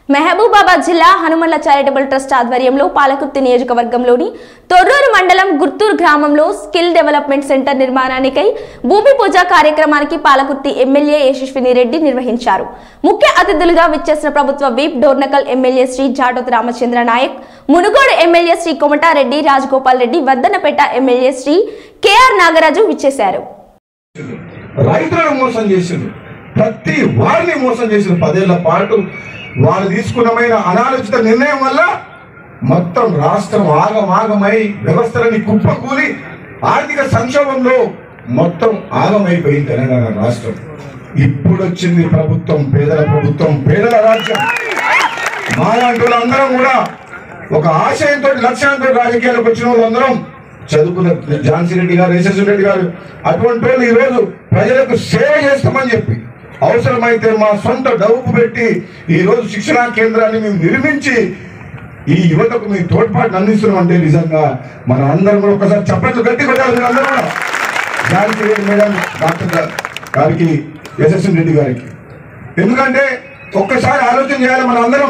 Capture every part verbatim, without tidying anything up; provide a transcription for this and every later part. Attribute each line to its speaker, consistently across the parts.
Speaker 1: మహబూబాబాద్ జిల్లా Hanumala charitable trust ఆధ్వర్యంలో పాలకుర్తి నియోజకవర్గంలోని తొర్రూరు మండలం గుర్తూరు గ్రామంలో స్కిల్ డెవలప్మెంట్ సెంటర్ నిర్మాణానికై భూమి పూజ కార్యక్రమానికి పాలకుర్తి ఎమ్మెల్యే యశస్విని రెడ్డి నిర్వహించారు. ముఖ్య అతిథులుగా విచ్చేసిన ప్రభుత్వ whip Dornakal MLA Shri Jatoth Ramachandra Naik, Munugodu MLA Shri Komatireddy Rajagopal Reddy, Vardhannapet MLA Shri KR Nagaraju విచ్చేశారు.
Speaker 2: రైతులను మోసం చేసింది, ప్రతి వారిని మోసం చేసిన పదేళ్ల పాటు వాళ్ళు తీసుకున్నమైన అనాలోచిత నిర్ణయం వల్ల మొత్తం రాష్ట్రం ఆగమాగమై వ్యవస్థలని కుప్పకూలి ఆర్థిక సంక్షోభంలో మొత్తం ఆగమైపోయింది తెలంగాణ రాష్ట్రం. ఇప్పుడు వచ్చింది ప్రభుత్వం, పేదల ప్రభుత్వం, పేదల రాజ్యం. మాలాంటి అందరం కూడా ఒక ఆశయంతో లక్ష్యంతో రాజకీయాలకు వచ్చిన వాళ్ళందరం చదువుకున్న ఝాన్సీ రెడ్డి గారు, యశస్వి రెడ్డి గారు అటువంటి వాళ్ళు ఈరోజు ప్రజలకు సేవ చేస్తామని చెప్పి అవసరమైతే మా సొంత డబ్బు పెట్టి ఈ రోజు శిక్షణా కేంద్రాన్ని మేము నిర్మించి ఈ యువతకు మేము తోడ్పాటును అందిస్తున్నాం. అంటే నిజంగా మన అందరం కూడా ఒకసారి చప్పట్లు గట్టి కొట్టాలి. మీరు అందరూ కూడా ఝాన్సీ రెడ్డి మేడం, డాక్టర్ గారికి, యశస్వి రెడ్డి గారికి. ఎందుకంటే ఒక్కసారి ఆలోచన చేయాలి, మన అందరం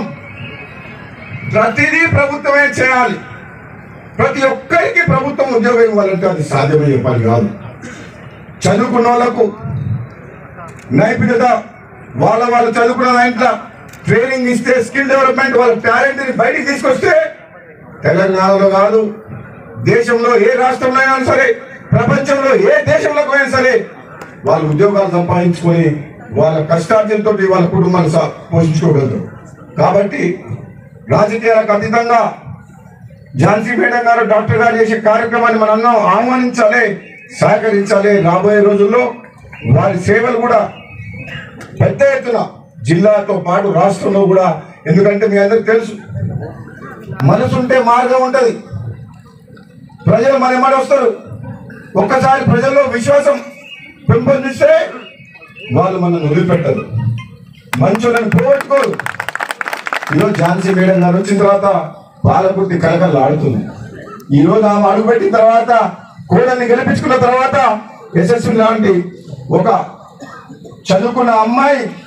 Speaker 2: ప్రతిదీ ప్రభుత్వమే చేయాలి. ప్రతి ఒక్కరికి ప్రభుత్వం ఉద్యోగం ఇవ్వాలంటే అది సాధ్యమయ్యే పని కాదు. చదువుకున్న వాళ్ళకు నైపుణ్యత, వాళ్ళ వాళ్ళు చదువుకున్న దాంట్లో ట్రైనింగ్ ఇస్తే, స్కిల్ డెవలప్మెంట్, వాళ్ళ టాలెంట్ని బయటికి తీసుకొస్తే తెలంగాణలో కాదు దేశంలో ఏ రాష్ట్రంలో అయినా సరే, ప్రపంచంలో ఏ దేశంలోకి అయినా సరే వాళ్ళు ఉద్యోగాలు సంపాదించుకొని వాళ్ళ కష్టార్జనతో వాళ్ళ కుటుంబాన్ని పోషించుకోగలరు. కాబట్టి రాజకీయాలకు అతీతంగా ఝాన్సీ మేడం గారు, డాక్టర్ గారు చేసే కార్యక్రమాన్ని మనం ఆహ్వానించాలి, సహకరించాలి. రాబోయే రోజుల్లో వారి సేవలు కూడా పెద్ద ఎత్తున జిల్లాతో పాటు రాష్ట్రంలో కూడా, ఎందుకంటే మీ అందరికి తెలుసు మనసు ఉంటే మార్గం ఉంటుంది. ప్రజలు మన ఎమ్మడి వస్తారు. ఒక్కసారి ప్రజల్లో విశ్వాసం పెంపొందిస్తే వాళ్ళు మనల్ని వదిలిపెట్టరు, మంచులను పోగొట్టుకోరు. ఈరోజు ఝాన్సీ మేడం గారు వచ్చిన తర్వాత పాలకుర్తి కలకలు ఆడుతుంది. ఈరోజు ఆమె అడుగుపెట్టిన తర్వాత, కోడల్ని గెలిపించుకున్న తర్వాత యశస్వి లాంటి ఒక చదువుకున్న అమ్మాయి